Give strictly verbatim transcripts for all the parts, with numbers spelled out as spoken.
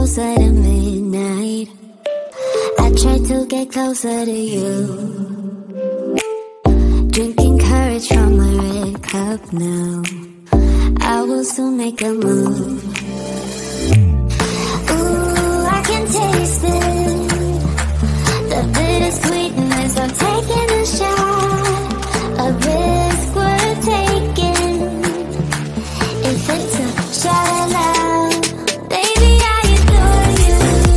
closer to midnight. I try to get closer to you. Drinking courage from my red cup now. I will soon make a move. Ooh, I can taste it, the bittersweetness of taking a shot. A risk worth taking. If it's a shot of love, baby, I adore you.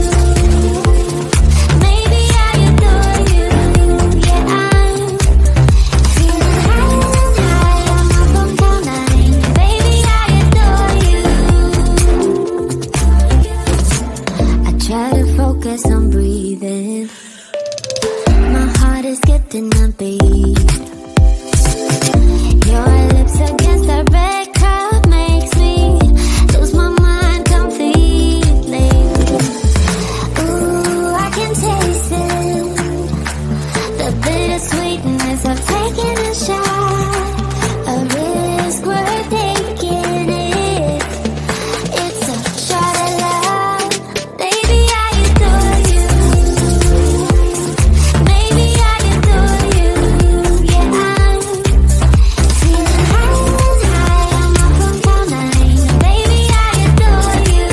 Maybe I adore you. Yeah, I'm feeling high and high. I'm up on cloud nine. Baby, I adore you. I try to focus on breathing. My heart is skipping a beat. Your lips against the red cup makes me lose my mind completely. Ooh, I can taste it, the bittersweetness of taking a shot. A risk worth taking it. It's a shot of love. Baby, I adore you. Maybe I adore you. Yeah, I'm feeling high and high. I'm up on cloud nine. Baby, I adore you.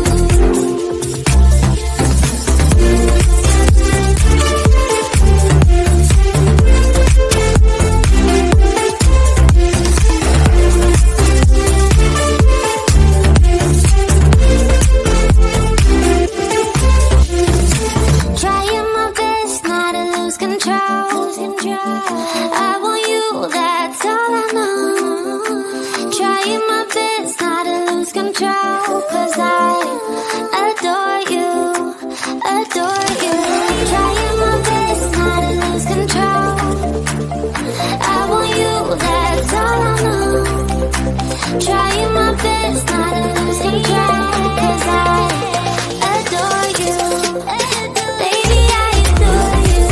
Trying my best not to lose control. I want you, that's all I know. Trying my best not to lose control, 'cause I adore you, adore you. Trying my best not to lose control. I want you, that's all I know. Trying my best not to lose control, 'cause I adore you. Baby, I adore you.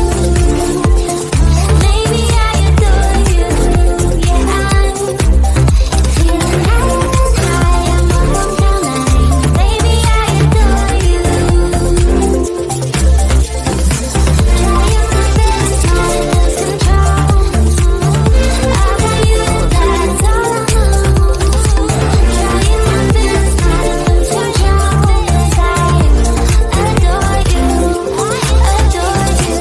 Maybe I adore you. Yeah, I'm feeling high and high. I'm up on cloud nine. Baby, I adore you. Trying my best not to lose control. I want you, that's all I know. Trying my best not to lose control, 'cause I adore you, adore you.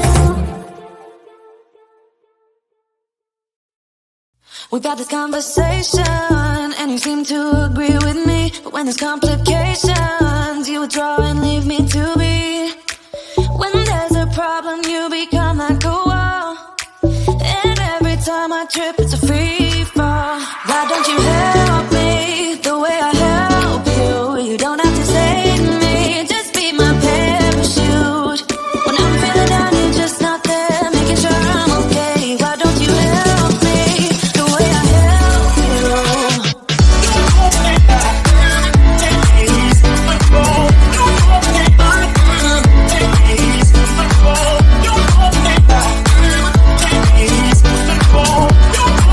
We've had this conversation and you seem to agree with me, but when there's complications, you withdraw and leave me to be. When there's a problem, you become like a wall, and every time I trip, it's a free fall. Why don't you help me the way I help you? You don't have to save me, just be my parachute. When I'm feeling down, you're just not there, making sure I'm okay. Why don't you help me the way I help you? Don't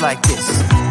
goes like this.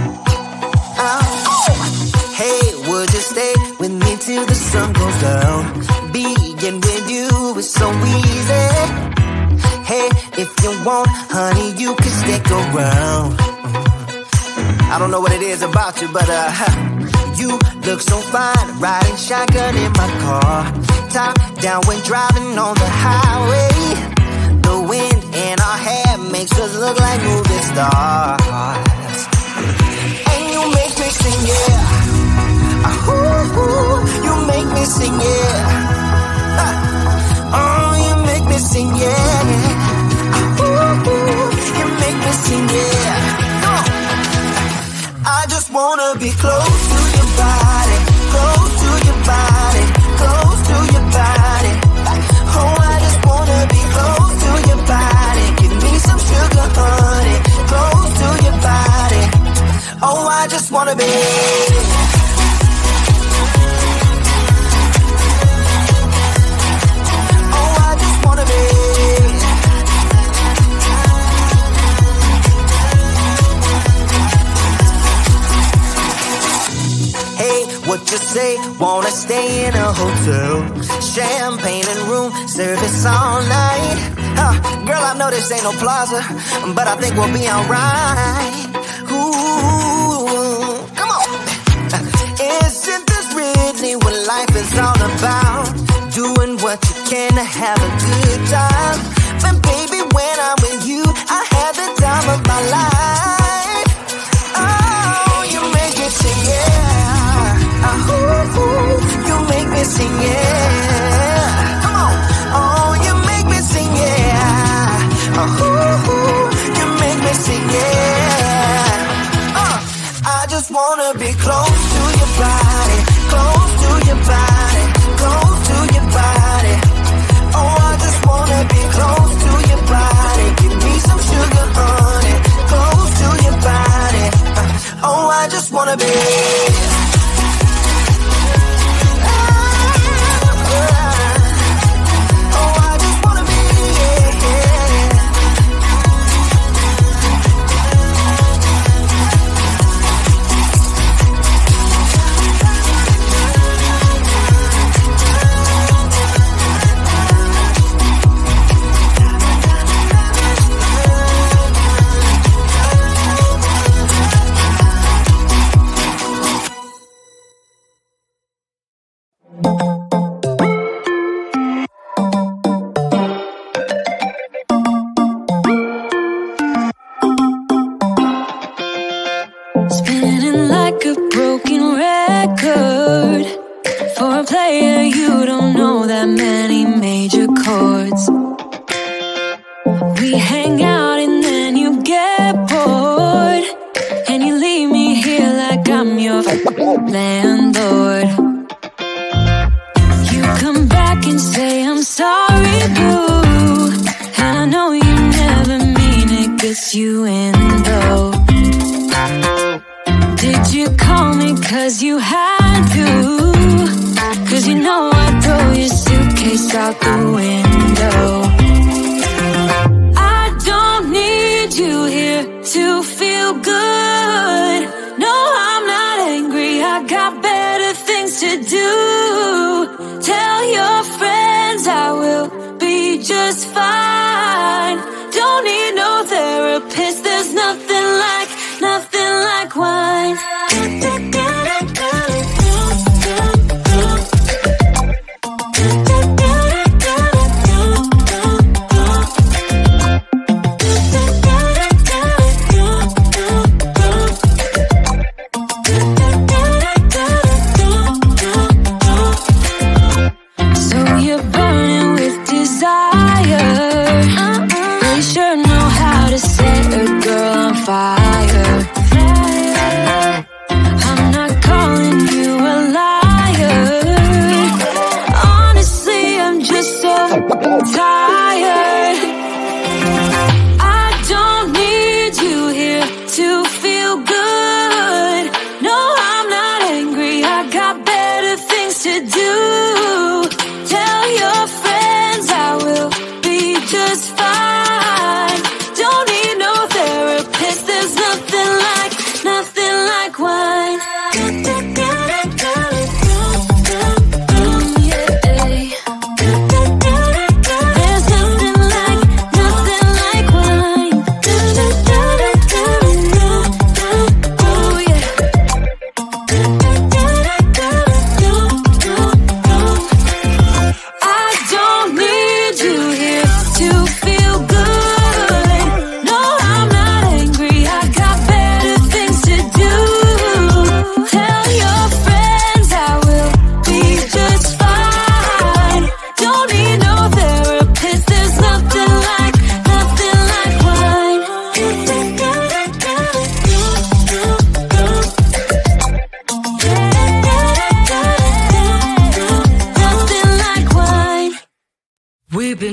Oh, hey, would you stay with me till the sun goes down? Being with you is so easy. Hey, if you want, honey, you can stick around. I don't know what it is about you, but uh, you look so fine, riding shotgun in my car, top down when driving on the highway. The wind in our hair makes us look like movie stars. And you make me sing, yeah. Uh, ooh, ooh, you make me sing, yeah. Uh, oh, you make me sing, yeah. Uh, ooh, ooh, you make me sing, yeah. I just wanna be close to your body, close to your body, close to your body. Oh, I just wanna be close to your body. Give me some sugar, honey, close to your body. Oh, I just wanna be. Oh, I just wanna be. What you say? Wanna stay in a hotel? Champagne and room service all night. Huh, girl, I know this ain't no plaza, but I think we'll be alright. Ooh, come on. Isn't this really what life is all about? Doing what you can to have a good time. But baby, when I'm with you, I have the time of my life. Oh, you make it sing, yeah. Uh, ooh, ooh, you make me sing, yeah. Come on. Oh, you make me sing, yeah. Uh, ooh, ooh, you make me sing, yeah. Uh, I just wanna be close to your body, close to your body, close to your body. Oh, I just wanna be close to your body. Give me some sugar, honey, close to your body. Uh, oh, I just wanna be. Spinning like a broken record. For a player, you don't know that many major chords. We hang out and then you get bored, and you leave me here like I'm your landlord. You come back and say I'm sorry, boo, and I know you never mean it, gets you in though. Did you call me cause you had to? Cause you know I'd throw your suitcase out the window. I don't need you here to feel good. No, I'm not angry, I got better things to do. Tell your friends I will be just fine. Don't need no therapist, there's nothing like, nothing like wine. So you're burning with desire. You sure know how to set a girl on fire.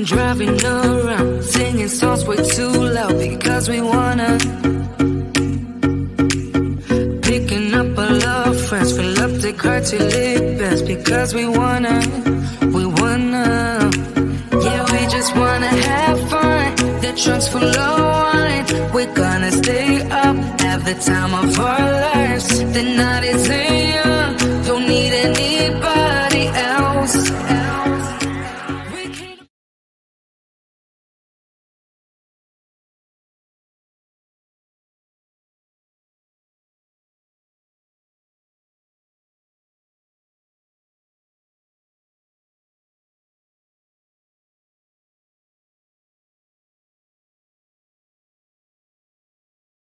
Driving around, singing songs way too loud because we wanna. Picking up all our friends, fill up the car till it bends because we wanna, we wanna. Yeah, we just wanna have fun. The trunk's full of wine. We're gonna stay up, have the time of our lives. The night is young, don't need any